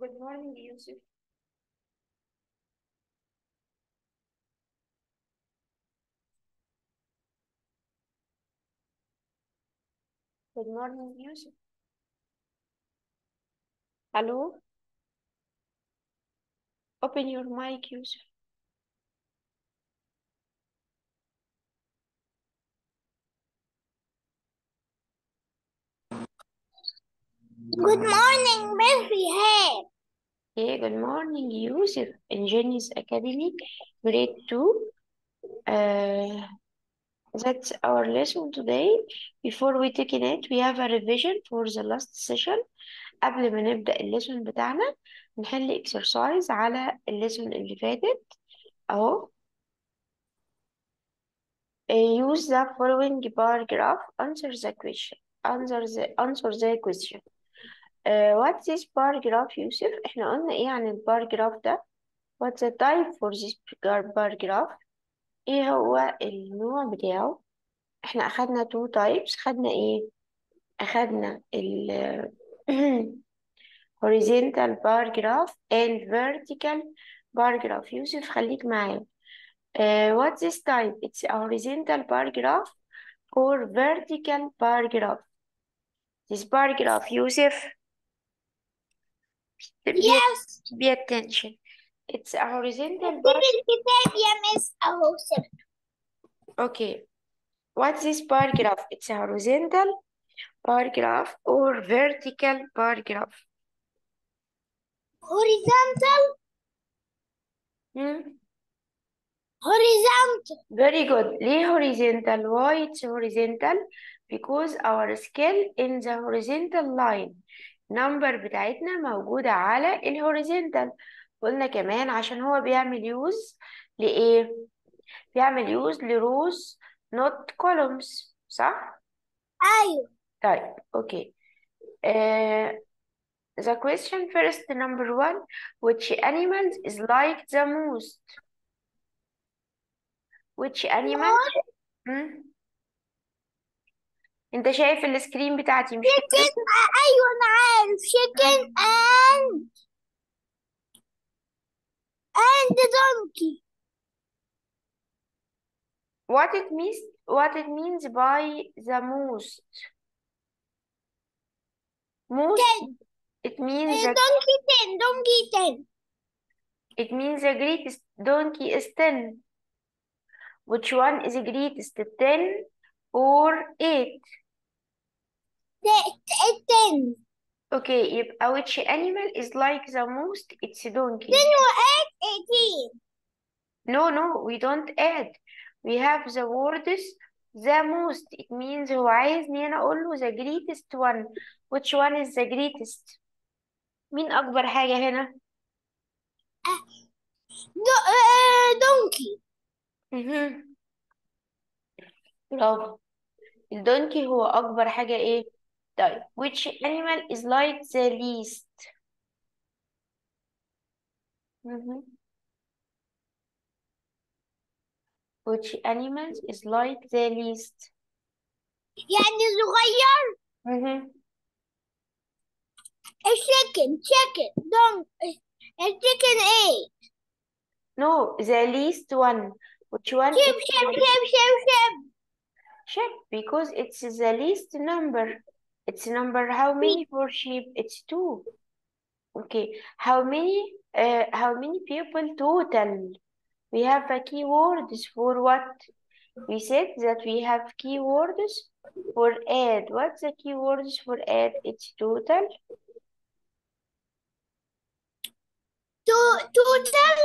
Good morning, Yusuf. Good morning, Yusuf. Hello? Open your mic, Yusuf. Good morning, Miss Behave. Okay, good morning, Yusuf. In Genius Academy, grade 2. That's our lesson today. Before we take it, we have a revision for the last session. قبل ما نبدأ الليسون بتاعنا نحل exercise على الليسون اللي فاتت أهو. Use the following bar graph. Answer the question. Answer the question. What's this bar graph, يوسف؟ احنا قلنا ايه عن البار جراف ده؟ What's the type for this bar graph؟ ايه هو النوع بتاعه؟ احنا اخدنا two types. خدنا ايه؟ اخدنا ال horizontal bar graph and vertical bar graph. يوسف خليك معايا. What's this type? It's a horizontal bar graph or vertical bar graph. This bar graph, Yusuf, Yes. pay attention. It's a horizontal bar. اكتبي الكتاب يا مس اهو سبت. Okay. What's this bar graph? It's a horizontal bar graph or vertical bar graph. Horizontal. Hmm? Horizontal. Very good. ليه horizontal? Why it's horizontal? Because our scale in the horizontal line. number بتاعتنا موجودة على الهوريزونتال. قلنا كمان عشان هو بيعمل يوز لإيه؟ بيعمل يوز لروز not columns، صح؟ ايوه. طيب okay. The question first, number one, which animals is like the most? Which animal? Hmm? انت شايف السكرين بتاعتي مش كده؟ chicken. ايوه انا عارف chicken and donkey. What it means by the most? Most, 10. it means that donkey 10. Donkey 10. it means the greatest donkey is 10. Which one is the greatest, 10 or 8? 10. Okay, يبقى which animal is like the most? It's a donkey. 10 و8 18. No, we don't add. We have the words the most. It means هو عايزني أنا أقول له the greatest one. Which one is the greatest? مين أكبر حاجة هنا؟ donkey. مهم. برافو. الدونكي هو أكبر حاجة إيه؟ طيب which animal is like the least؟ مهم. Which animal is like the least؟ يعني صغير. مهم. chicken chicken 8. No, the least one. Which one is sheep. sheep? Because it's the least number. It's number how many for sheep? It's 2. Okay. How many people total? We have a keywords for what? We said that we have keywords for add. What's the keywords for add? It's total. total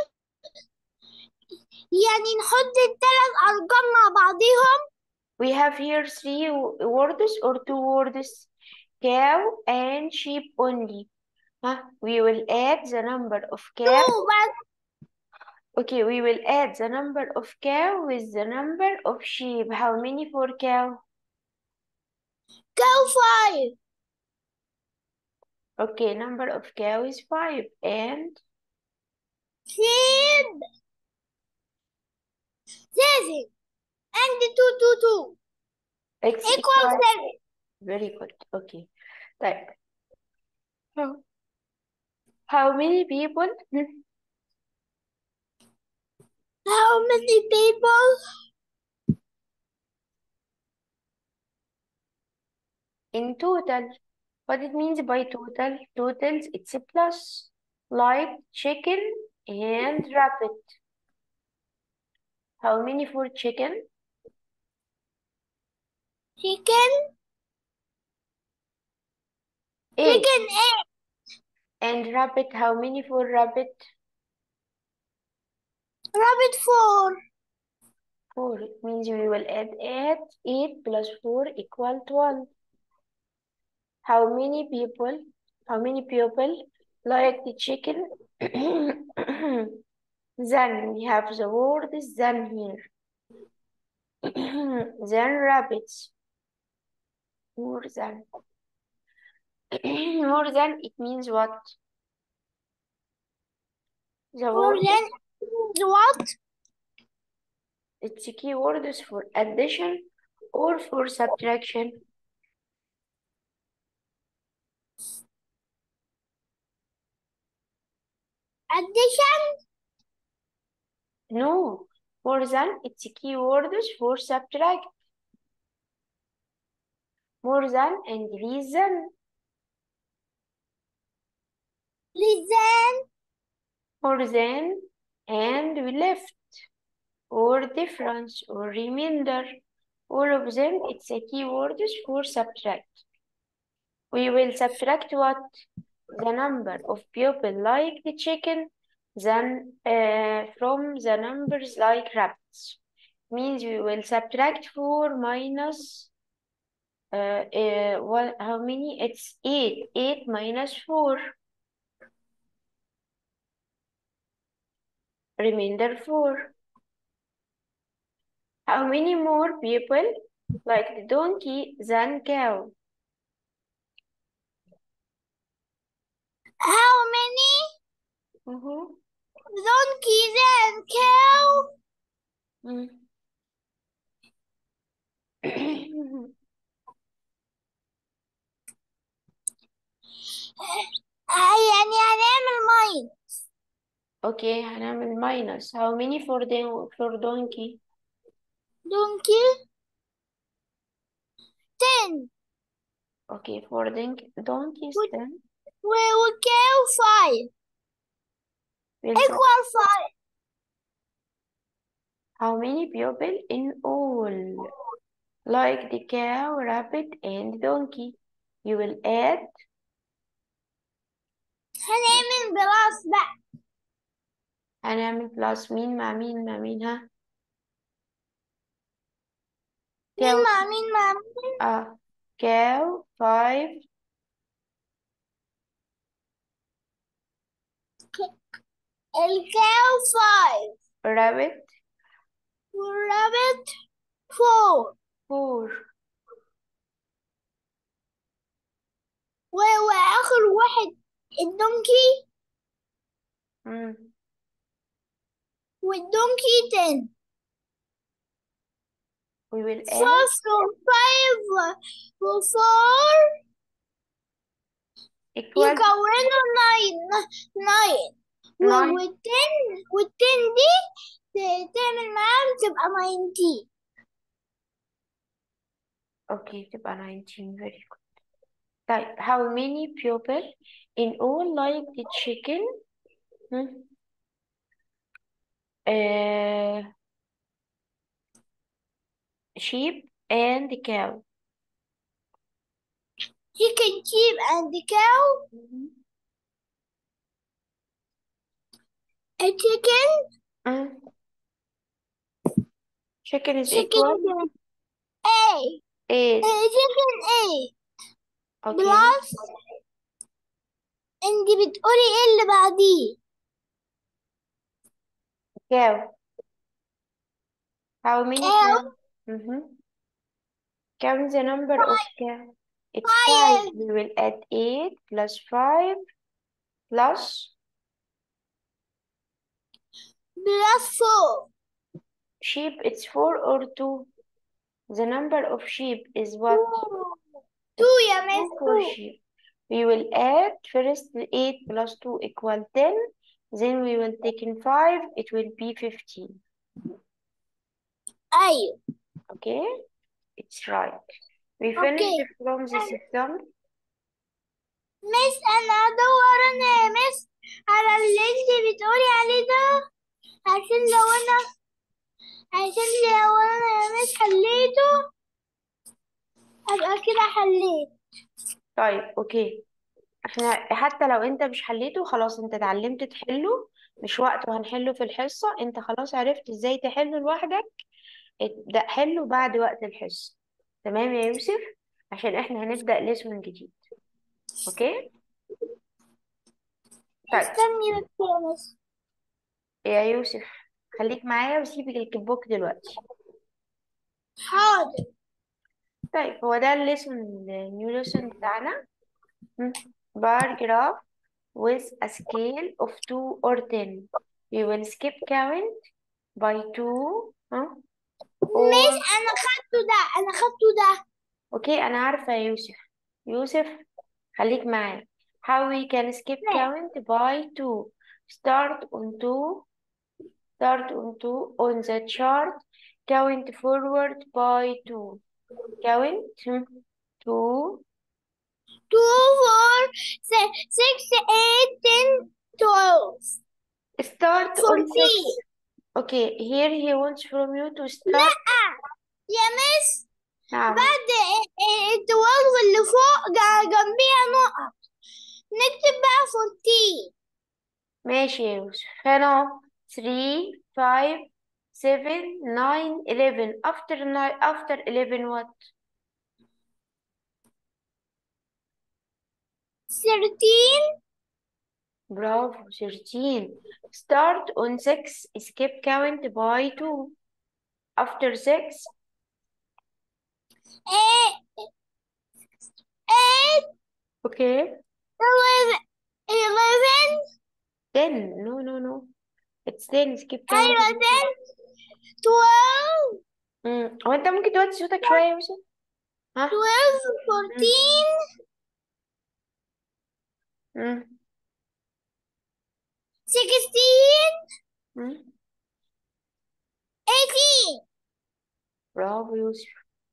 يعني نحط الثلاث أرقام مع بعضهم. We have here 3 words or 2 words. Cow and sheep only. We will add the number of cow. 2 بس. Okay, we will add the number of cow with the number of sheep. How many for cow? cow 5. Okay, number of cow is 5 and sheep 7 and 2 it's equal equal. 7. Very good. Okay. طيب. How many people? How many people? In total. What it means by total? Totals, it's a plus. Like chicken and rabbit. How many for chicken? Chicken. 8. Chicken 8. And rabbit, how many for rabbit? Rabbit 4. 4. It means we will add 8 plus 4 equal 12. How many people like the chicken? Then we have the word then here. Then rabbits. More than. More than, it means what? The More word, than what? it's a keyword is for addition or for subtraction. Addition. No, more than, it's a keyword is for subtract. More than and less than. Listen. More than and we left. Or difference or remainder. All of them, it's a keyword is for subtract. We will subtract what? The number of people like the chicken then from the numbers like rabbits. Means we will subtract 4 minus how many? It's 8. 8 minus 4. Remainder 4. How many more people like the donkey than cow? How many Mm-hmm. donkeys and cow? يعني هنعمل ماين. Okay, هنعمل minus. How many for donkey? donkey 10. Okay, for donkeys With- 10. وcow 5. We'll Equal 5. How many people in all? Like the cow, rabbit, and donkey. You will add هنعمل بلاس بقى. هنعمل plus مين مع مين مع مين ها؟ مين cow مع مين مع مين؟ cow 5. الcow 5. Rabbit والrabbit 4. 4. وآخر واحد الدونكي والدونكي 10. We will add 5 و4 equal يكونوا 9. 9. والتن دي تعمل معاهم تبقى 19. Okay, تبقى 19. Very good. طيب, how many people in all like the chicken? Sheep and cow. Chicken, sheep, and cow. A chicken. Chicken is Chicken equal A. 8. Chicken A. Okay. بلس انت بتقولي ايه اللي بعديه؟ Cow. How many cow? Count the number of cow. It's 5. 5. We will add 8 plus 5 plus plus 4. sheep. It's 4 or 2. The number of sheep is what? 2 يا It's مس 2 for 2. sheep. We will add first 8 plus 2 equal 10. Then we will take in 5. It will be 15. أيوة. Okay? It's right. We finished أوكي. from this example. مس أنا أدور أنا يا مس على اللي أنت بتقولي عليه ده، عشان لو أنا يا مس حليته أبقى كده حليت. طيب اوكي، احنا حتى لو انت مش حليته خلاص انت اتعلمت تحله، مش وقت وهنحله في الحصة، انت خلاص عرفت ازاي تحله لوحدك. ابدأ حله بعد وقت الحصة. تمام يا يوسف؟ عشان احنا هنبدأ ليسون جديد. اوكي؟ طيب استني بس يا مس. يا يوسف، خليك معايا وسيب الكيك بوك دلوقتي. حاضر. طيب هو ده الليسون، النيو ليسون بتاعنا. بار جراف with a scale of 2 or 10. We will skip count by 2 مس or أنا خدته ده. اوكي انا عارفة يا يوسف. يوسف خليك معايا. How we can skip مس count by 2. Start on 2. Start on 2 on the chart. Count forward by 2. Count 2. 2 4 6 8 10 12 Start on 6. 14. Okay, here he wants from you to لا start. يا مس، نعم. بعد التوالف اللي فوق جنبيها نقط، نكتب بقى 14. ماشي يا يوسف. هنا 3 5 7 9 11. After 11 what? 13. برافو 13. Start on 6. Skip count by 2. After 6. 8 8 Okay. 11. 10. No, no, no. It's 10. Skip count أيوة by 2. 10 12 هو انت ممكن توطي صوتك شوية يا يوسف؟ ها؟ 12 مم. 14 مم. 16 مم. 18. برافو يوسف.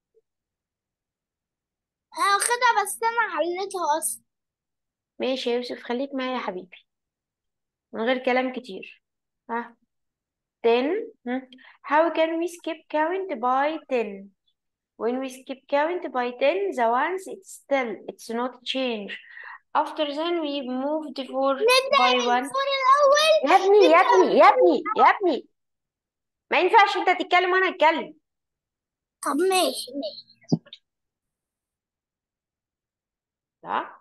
أنا واخدها بس أنا حليتها أصلا. ماشي يا يوسف، خليك معايا يا حبيبي من غير كلام كتير. ها؟ 10. How can we skip count by 10? When we skip count by 10, the ones it's not change. After then we moved for نبدأ by من 1. فوق الأول. يا ابني يا نبدأ ابني يا ابني يا ابني، ما ينفعش انت تتكلم وانا اتكلم. طب ماشي ماشي. ها؟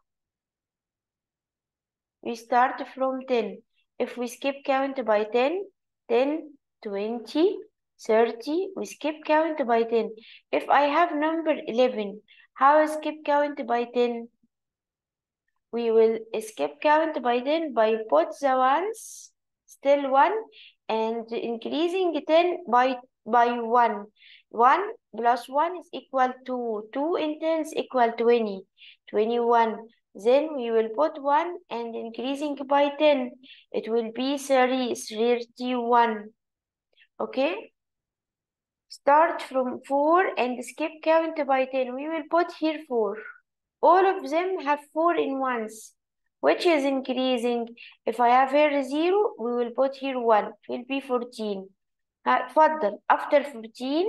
We start from 10. If we skip count by 10, 10, 20, 30, we skip count by 10. If I have number 11, how I skip count by 10? We will skip count by 10 by put the ones still 1 and increasing 10 by 1. 1 plus 1 is equal to 2 in 10 is equal 20. 21. Then we will put 1 and increasing by 10. It will be 31. Okay? Start from 4 and skip count by 10. We will put here 4. All of them have 4 in ones. Which is increasing? If I have here 0, we will put here 1. It will be 14. اتفضل. After 14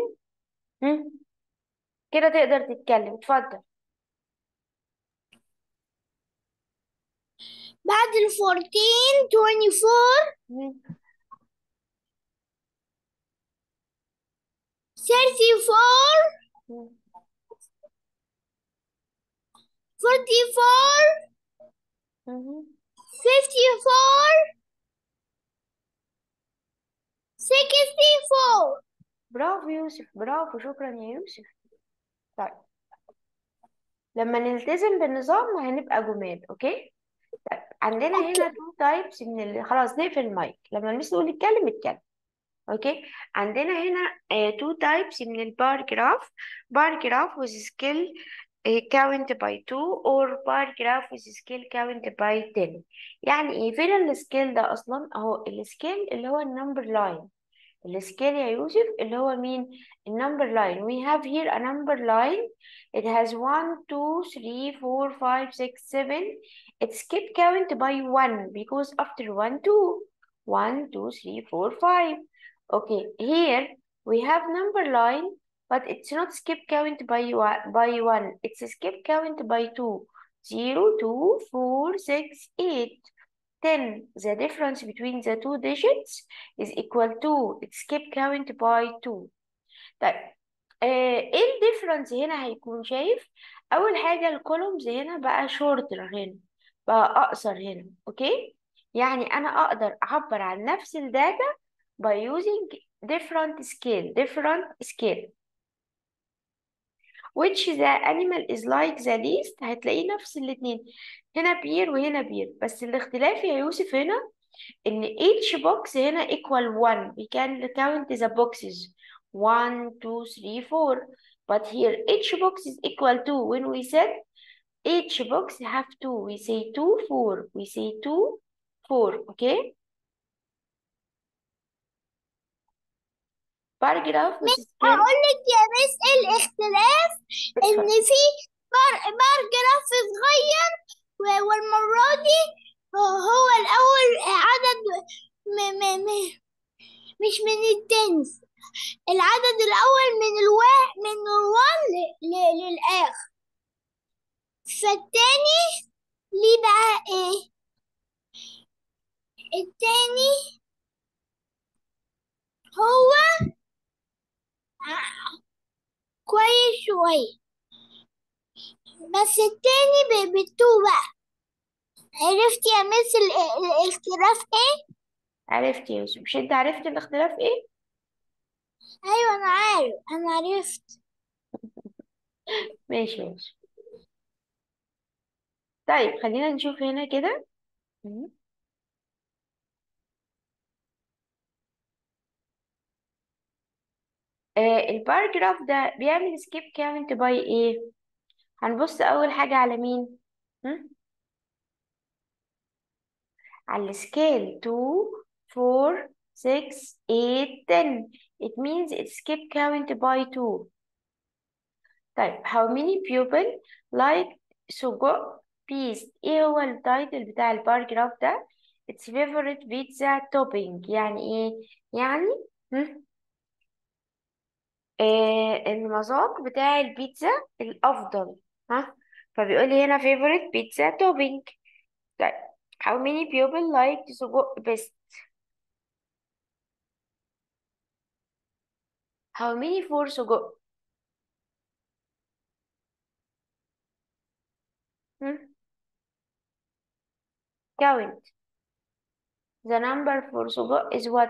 كده تقدر تتكلم. اتفضل. بعد 14 24 34 44 54 64. برافو يوسف، برافو، شكرا يا يوسف. طيب لما نلتزم بالنظام هنبقى جمال. اوكي؟ طيب عندنا هنا تو تايبس خلاص نقفل المايك. لما المس نقول اتكلم اتكلم. اوكي؟ عندنا هنا تو تايبس من البار جراف. بار جراف with scale count by 2 or bar graph with scale count by 10. يعني ايه فين السكيل ده اصلا؟ اهو السكيل اللي هو النمبر لاين. السكيل يا يوسف اللي هو مين؟ النمبر line. We have here a number line. It has 1 2 3 4 5 6 7. It's keep count by 1 because after 1 2 1 2 3 4 5. Okay, here we have number line, but it's not skip count by 1. It's skip count by 2. 0 2 4 6 8 10. The difference between the two digits is equal to skip count by 2. طيب ايه الديفرنس هنا؟ هيكون شايف اول حاجة الكولومز هنا بقى شورتر، هنا بقى اقصر هنا. اوكي، يعني انا اقدر اعبر عن نفس الداتا by using different scale which the animal is like the least. هتلاقيه نفس الاتنين، هنا بير وهنا بير، بس الاختلاف يا يوسف هنا ان each box هنا equal 1. We can count the boxes 1 2 3 4, but here each box is equal to, when we said each box have 2, we say 2 4, we say 2 4. okay. paragraph with مش scale. هقول لك يا مس الاختلاف ان اتفضل. في باراجراف صغير والمرة دي هو الأول عدد م م م مش من التنس، العدد الأول من الوان للآخر، فالتاني ليه بقى ايه؟ التاني هو كويس شوية، بس التاني بالتو بقى. عرفت يا مس الاختلاف ايه؟ عرفت يا يوسف؟ مش انت عرفت الاختلاف ايه؟ ايوه انا عارف، انا عرفت. ماشي يا يوسف. طيب خلينا نشوف هنا كده. الباراجراف ده بيعمل سكيب كاونت باي ايه؟ هنبص اول حاجة على مين؟ هم؟ على السكيل 2 4 6 8 10. It means it skip count by 2. طيب how many people like سجق بيست؟ ايه هو التايتل بتاع الباراجراف ده؟ It's favorite pizza topping. يعني ايه؟ يعني هم؟ المذاق بتاع البيتزا الأفضل. ها، فبيقول لي هنا favorite pizza topping. طيب how many people like سجق best؟ how many for سجق؟ هم؟ count the number for سجق is what؟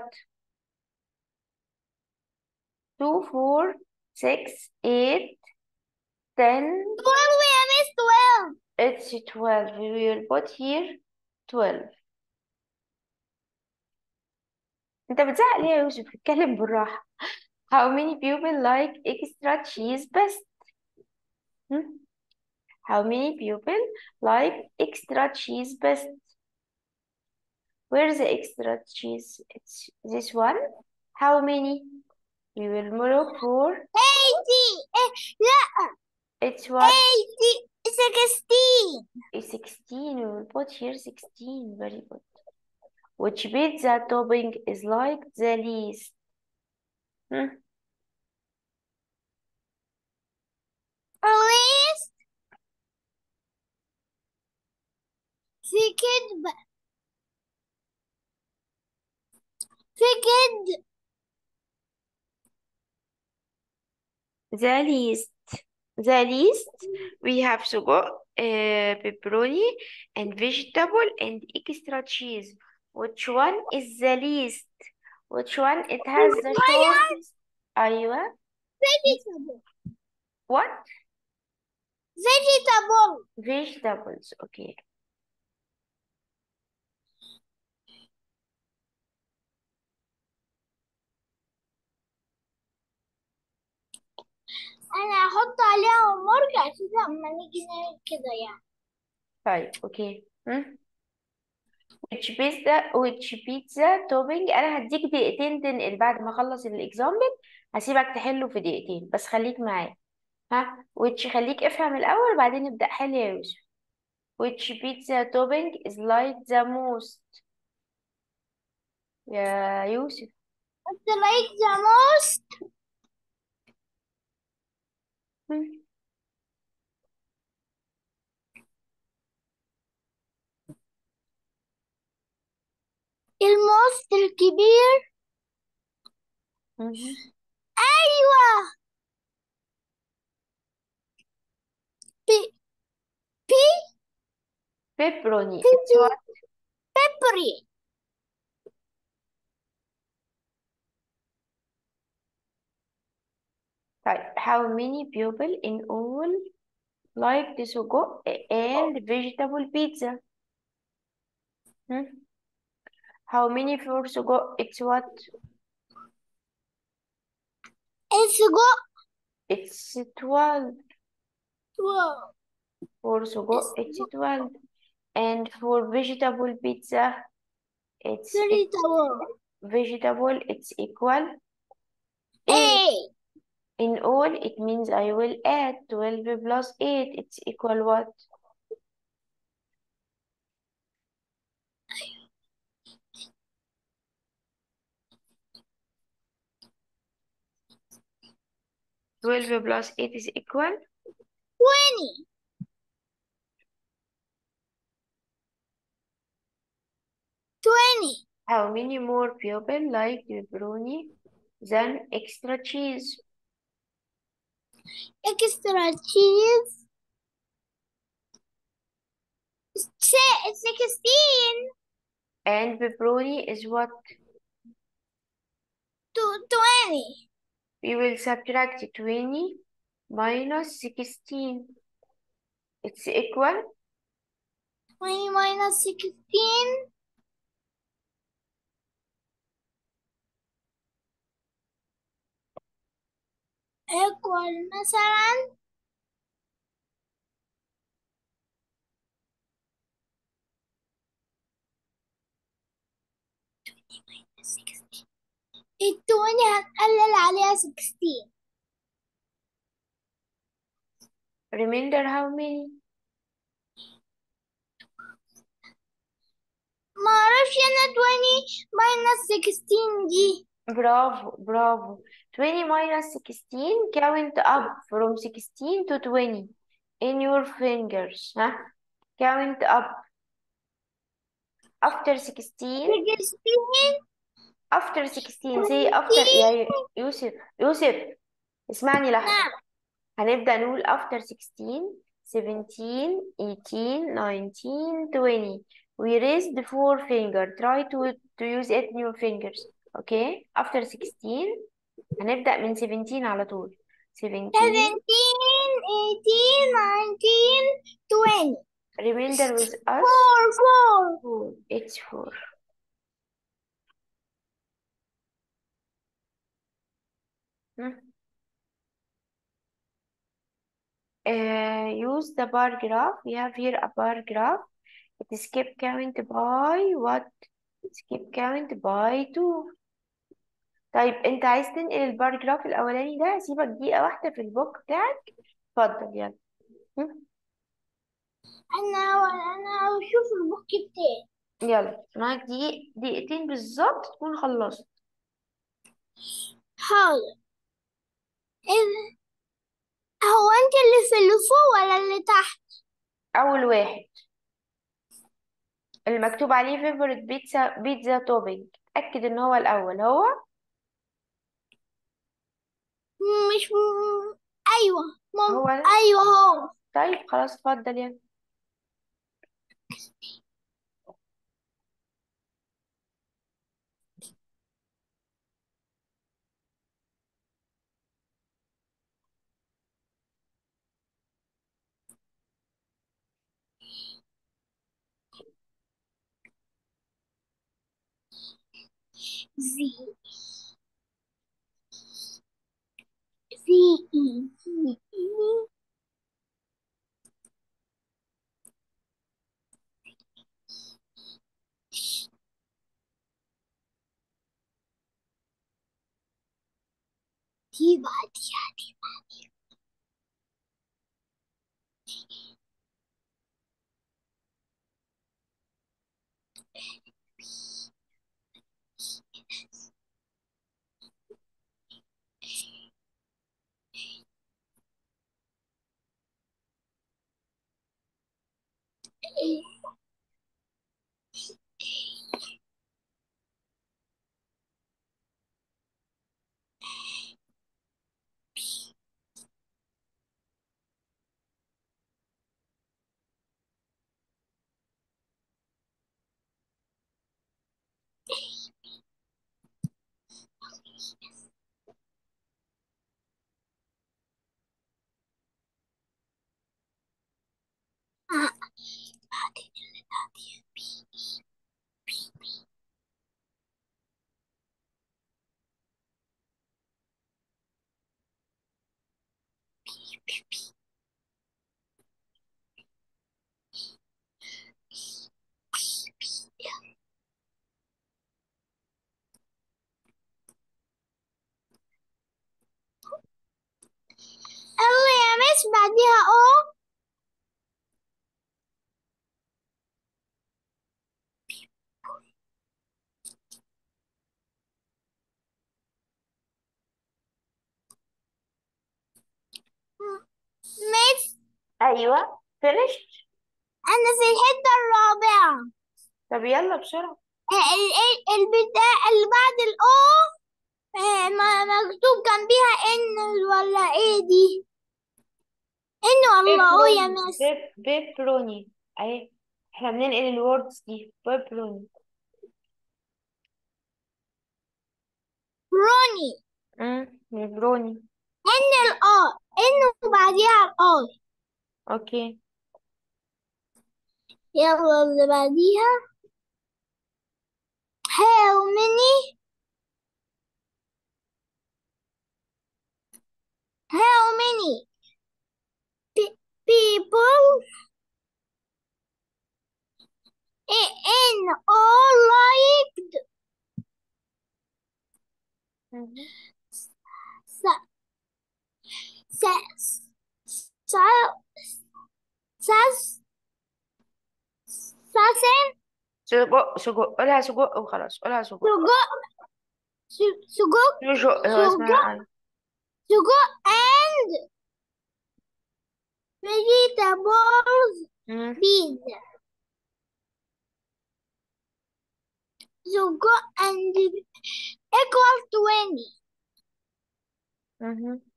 2 4 6 8 10. 12 يا مس 12. It's 12. We will put here 12. انت بتزعق ليه يا يوسف؟ اتكلم بالراحة. how many people like extra cheese best؟ هم؟ how many people like extra cheese best؟ where's the extra cheese? It's this one. how many? we will look for. 80 لا it's what? 80 16. It's 16. We will put here 16. Very good. which pizza topping is like the least؟ هم؟ least في كدب في كدب. the least. The least we have سجق, pepperoni and vegetable and extra cheese. Which one is the least? Which one it has the shortest? أيوة. vegetable What? vegetable. Vegetables. Okay. انا هحط عليها مرجع كده اما نيجي نعمل كده يعني. طيب اوكي. which pizza topping. انا هديك دقيقتين تنقل بعد ما اخلص الاكزامبل. هسيبك تحله في دقيقتين بس خليك معايا. ها خليك افهم الاول بعدين نبدأ حل يا يوسف. which pizza topping is like the most يا يوسف؟ But like the most مم. الموست الكبير. مهم. ايوه. بي بي pepperoni. It's بيبي what؟ بيبري. طيب how many people in all like the سجق and vegetable pizza؟ مم. how many for سجق؟ It's what؟ السجق. It's 12. واو. For سجق it's السجق 12. And for vegetable pizza it's very tall. vegetable it's equal 8. A. In all it means I will add 12 plus 8. It's equal what? 12 plus 8 is equal 20. 20. how many more people like pepperoni than extra cheese? Extra cheese. 16. And pepperoni is what? 20. We will subtract 20 minus 16. It's equal 20 minus 16 equal مثلا 16. ال 20 هنقلل عليها 16. remainder how many؟ ما اعرفش انا 20 minus 16 دي. برافو برافو. 20 minus 16. Count up from 16 to 20 in your fingers. ها count up after 16. 16. after 16 say after 17. يا يوسف. يوسف اسمعني لحظة. نعم. هنبدأ نقول after 16 17 18 19 20. We raised the four finger. Try to use it in your fingers. Okay after 16 هنبدأ من 17 على طول. 17 17. 18. 19. 20. remainder with us 4. 4. It's 4. Hmm. Use the bar graph. We have here a bar graph. It is skip count by what? skip count by 2. طيب انت عايز تنقل البار جراف الاولاني ده؟ هسيبك دقيقة واحدة في البوك بتاعك. اتفضل يلا. هم؟ انا اشوف البوك بتاعي. يلا معاك دقيقتين بالظبط تكون خلصت. حاضر. إيه- هو انت اللي في اللي فوق ولا اللي تحت؟ اول واحد اللي مكتوب عليه favorite بيتزا توبينج. اتأكد ان هو الاول هو. مش ايوه. هو ده. ايوه هو. طيب خلاص اتفضل يلا. زي زي دي بعديها دي. آه، بعدين اللي بعديها يلا يا مس بعديها او. مس ايوه finished. انا في الحتة الرابعة. طب يلا بسرعة. البتاع اللي بعد الاو ما مكتوب جنبيها ان ولا ايه دي؟ ان ولا او يا بيبروني مس؟ بيبروني اهي. احنا بننقل الوردز دي بيبروني. بروني. بيبروني. ان الاو ان وبعديها الاو. اوكي. يلا اللي بعديها. how many how many people in all liked مهم. sa- sa- sa- sas- sausage سجق سجق، قولها سجق وخلاص، قولها سجق. سجق سجق سجق هو سجق اسمها ايه؟ سجق and vegetables مم. pizza. سجق and equals 20. مهم.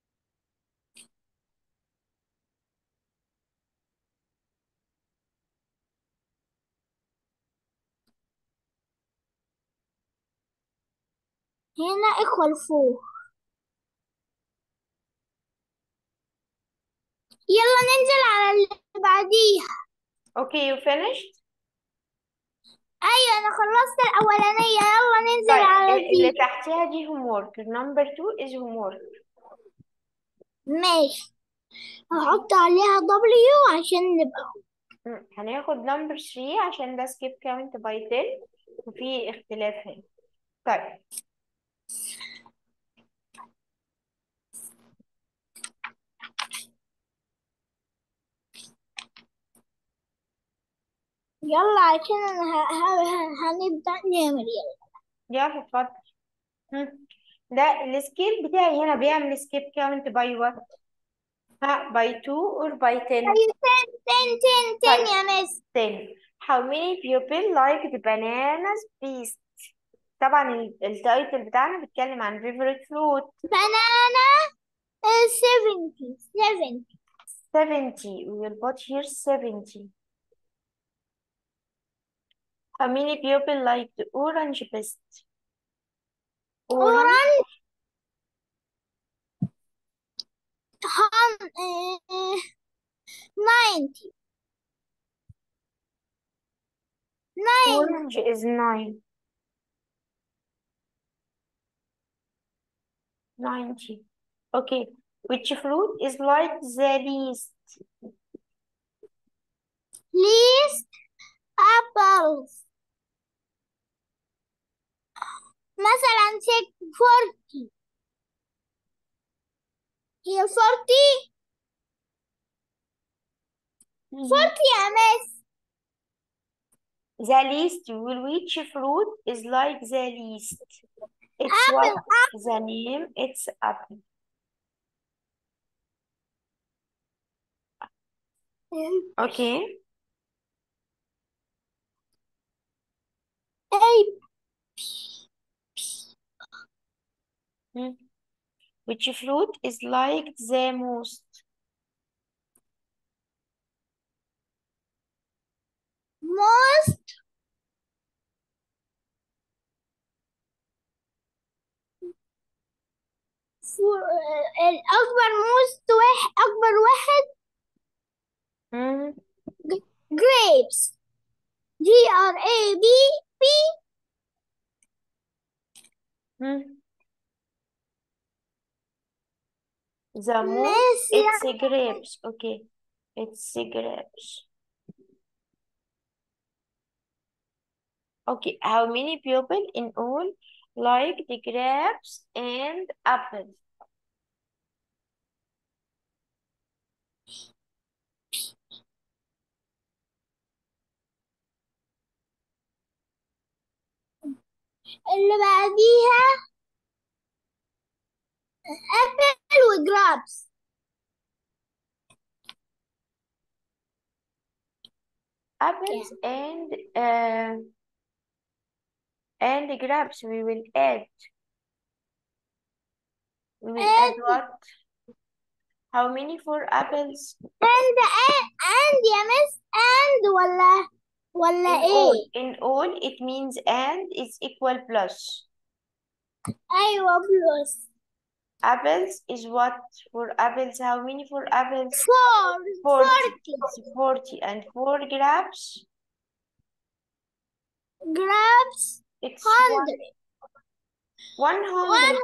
هنا equal 4. يلا ننزل على اللي بعديها. اوكي you finished. ايوه انا خلصت الاولانيه، يلا ننزل طيب على اللي دي. تحتها دي homework number 2 is homework. ماشي. ماشي. هحط عليها W عشان نبقى. هناخد number 3 عشان ده skip count by 10 وفي اختلاف هنا. طيب يلا عشان انا هنبدأ نعمل يلا. يلا اتفضل. ده السكيل بتاعي هنا بيعمل skip count by what؟ ها by 2 or by 10؟ طيب 10 طيب يا مس. 10. How many people like the bananas beast؟ طبعا التايتل بتاعنا بيتكلم عن favorite fruit. بنانا 70. 70. We will put here 70. How many people like the orange best؟ orange. اورنج 90. Orange is 9. 90. Okay. Which fruit is like the least؟ least apples مثلا 40. هي 40 يا مس. The least, which fruit is like the least? It's what? apple. The name, it's apple. Okay. Hmm. Which fruit is liked the most? most أكبر واحد Hmm. grapes. GRAPE. Hmm. The most, ماشي. it's grapes. Okay. It's grapes. Okay. How many people in all like the grapes and apples? اللي بعديها apple وجرابس. Apples and grapes. We will add. We will add what? How many for apples? and يا مس and ولا ايه؟ In all, it means and is equal plus. ايوه بلس. Apples is what for apples? How many for apples? 40. 40. And for grapes, grabs it's 100. 100.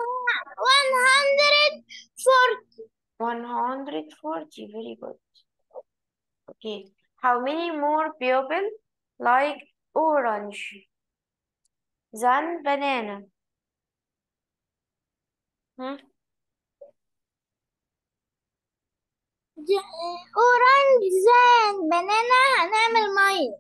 140. 140. Very good. Okay. How many more people like orange than banana? Hmm? اورنج زان بنانا هنعمل ميه.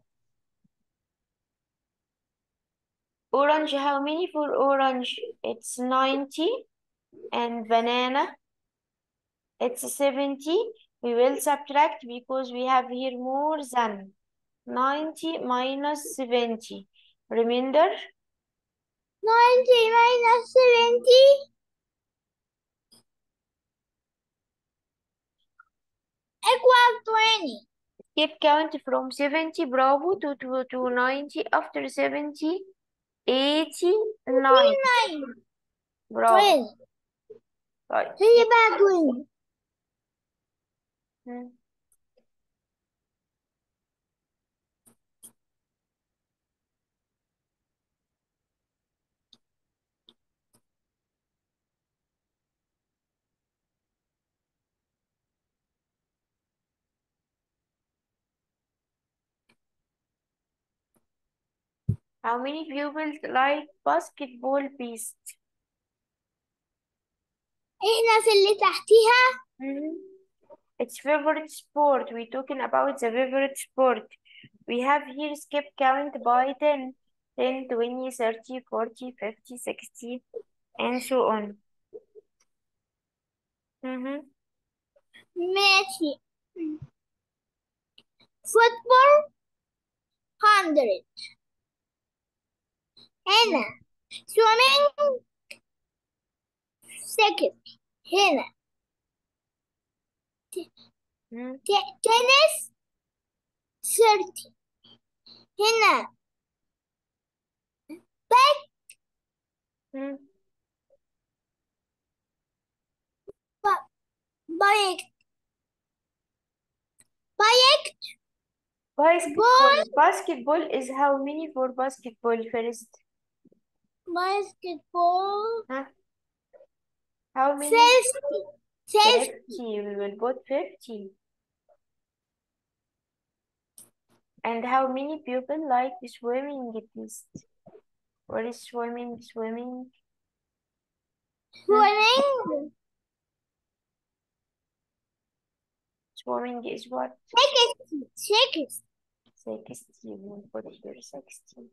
Orange, how many for orange? It's 90. And banana, it's 70. We will subtract because we have here more than 90 minus 70. Remainder, 90 minus 70 equal 20. keep count from 70, bravo, to 90. After 70, 80, 90. 20. برافو. طيب. هي بقى 20. Hmm. How many pupils like basketball best? احنا في اللي تحتيها. It's favorite sport. We're talking about the favorite sport. We have here skip count by 10. 10, 20, 30, 40, 50, 60, and so on. ماشي. football 100. هنا swimming 60. هنا tennis 30. هنا بايك Basketball. Basketball is how many for basketball first? basketball Huh? How many? 50. 50. We will put 50. And how many people like swimming best? What is swimming? swimming Swimming is what? 60. 60. We'll put here 60.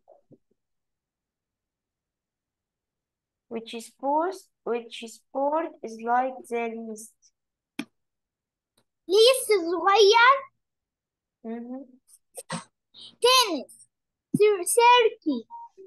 Which sport is like the least? ليس صغير. Mhm. تنس. 30.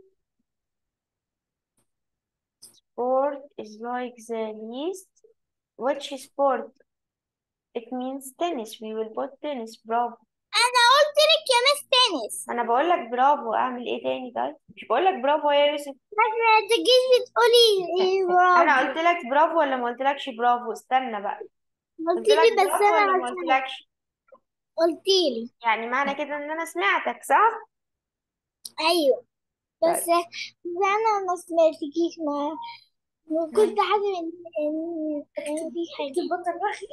Sport is like the least. Which sport? It means tennis. We will put tennis. برافو. أنا قلت لك يا مس تنس. أنا بقول لك برافو. أعمل إيه تاني طيب؟ مش بقول لك برافو يا يوسف. ما تجيش بتقولي إيه أنا برافو. قلت لك برافو ولا ما قلتلكش برافو؟ استنى بقى. قلت قلت لك لي بس برافو أنا ولا ما عشان قلتلكش؟ قلت لي. يعني معنى كده إن أنا سمعتك صح؟ أيوه طيب. بس أنا ما سمعتكيش. ما كنت حاسة إن في حاجة. تبطل رخي.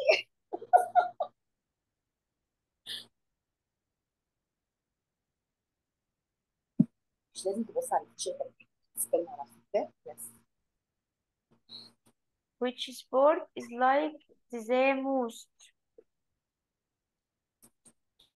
مش لازم تبص على التيشيرت، تستنى على نفسك بس. Which sport is like the most?